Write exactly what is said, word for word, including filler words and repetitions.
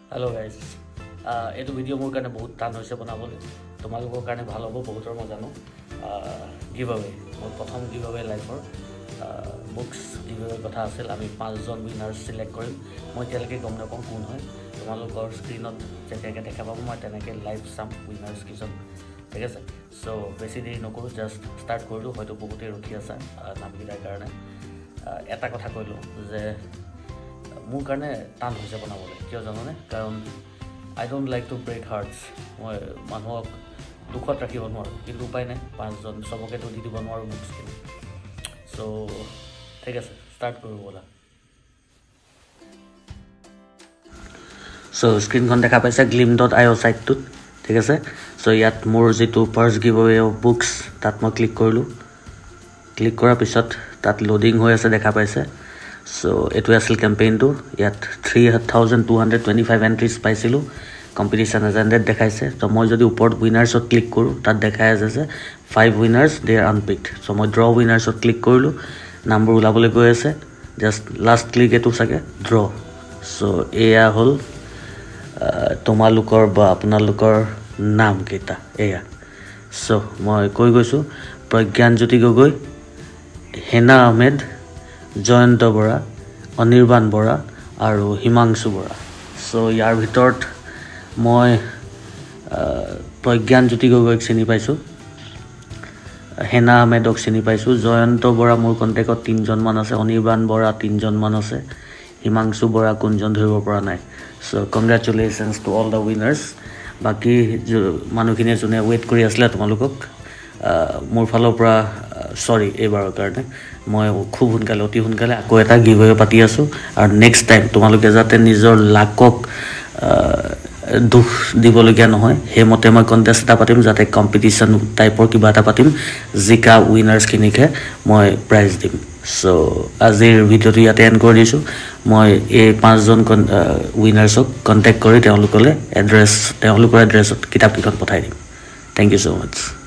Hello guys, uh, এইটো video মোৰ কাৰণে বহুত টান হৈছে বনাবলৈ তোমালোকৰ কাৰণে ভাল হ'ব বহুতৰ মই জানো গিভ আৱে মোৰ প্ৰথম গিভ আৱে লাইফৰ বুকস গিভ আৱে কথা আছিল আমি পাঁচজন উইনাৰ্স সিলেক্ট কৰিম মই এতিয়ালৈকে গম নাপাওঁ কোন হয় তোমালোকৰ স্ক্ৰিনত যেতিয়াকৈ দেখা পাব মই তেনেকৈ লাইভ চাম উইনাৰ্স কিজন ঠিক আছে সো বেছি দেৰি নকৰোঁ জাষ্ট ষ্টাৰ্ট কৰিলোঁ হয়তো বহুতেই ৰখি আছে নামকেইটাৰ কাৰণে এটা কথা কৈলোঁ যে মোৰ কাৰণে টান হৈছে বনাবলৈ কিয় জানোনে কাৰণ I don't like to break hearts মই মানুহক দুখত ৰাখিব নোৱাৰোঁ কিন্তু উপায় নাই পাঁচজন চবকেতো দি দিব নোৱাৰোঁ বুকছখিনি চ' ঠিক আছে ষ্টাৰ্ট কৰোঁ ব'লা চ' স্ক্ৰীনখন দেখা পাইছে গ্লিম ডট আই অ' ছাইটটোত ঠিক আছে চ' ইয়াত মোৰ যিটো first give away of books তাত মই ক্লিক কৰিলোঁ ক্লিক কৰাৰ পিছত তাত লোডিং হৈ আছে দেখা পাইছে সো এটো আছিল কেম্পেইনটো ইয়াত three thousand two hundred twenty five entries পাইছিলোঁ কম্পিটিশ্যন এজেণ্ডেড দেখাইছে তো মই যদি ওপৰত উইনাৰ্ছত ক্লিক কৰোঁ তাত দেখাই আছে যে five winners they are unpicked so' মই ড্ৰ উইনাৰ্ছত ক্লিক কৰিলোঁ নামবোৰ ওলাবলৈ গৈ আছে জাষ্ট লাষ্ট ক্লিক এইটো চাগে ড্ৰ চ' এয়া হ'ল তোমালোকৰ বা আপোনালোকৰ নামকেইটা এয়া চ' মই কৈ গৈছোঁ প্ৰজ্ঞানজ্যোতি গগৈ হেনা আহমেদ জয়ন্ত বৰা অনিৰ্বাণ বৰা আৰু হিমাংশু বৰা চ' ইয়াৰ ভিতৰত মই প্ৰজ্ঞানজ্যোতি গগৈক চিনি পাইছোঁ হেনা আহমেদক চিনি পাইছোঁ জয়ন্ত বৰা মোৰ কণ্টেক্টত তিনিজনমান আছে অনিৰ্বাণ বৰা তিনিজনমান আছে হিমাংশু বৰা কোনজন ধৰিব পৰা নাই so' congratulations to all the winners বাকী মানুহখিনিয়ে যোনে ৱেইট কৰি আছিলে তোমালোকক মোৰ ফালৰ পৰা সৰি এইবাৰৰ কাৰণে মই খুব সোনকালে অতি সোনকালে আকৌ এটা গিভ আৱে পাতি আছোঁ আৰু নেক্সট টাইম তোমালোকে যাতে নিজৰ লাকক দুখ দিবলগীয়া নহয় সেইমতে মই কণ্টেষ্ট এটা পাতিম যাতে কম্পিটিশ্যন টাইপৰ কিবা এটা পাতিম জিকা উইনাৰ্ছখিনিকহে মই প্ৰাইজ দিম চ' আজিৰ ভিডিঅ'টো ইয়াতে এণ্ড কৰি দিছোঁ মই এই পাঁচজন উইনাৰ্ছক কণ্টেক্ট কৰি তেওঁলোকলৈ এড্ৰেছ তেওঁলোকৰ এড্ৰেছত কিতাপকেইখন পঠাই দিম থেংক ইউ ছ' মাছ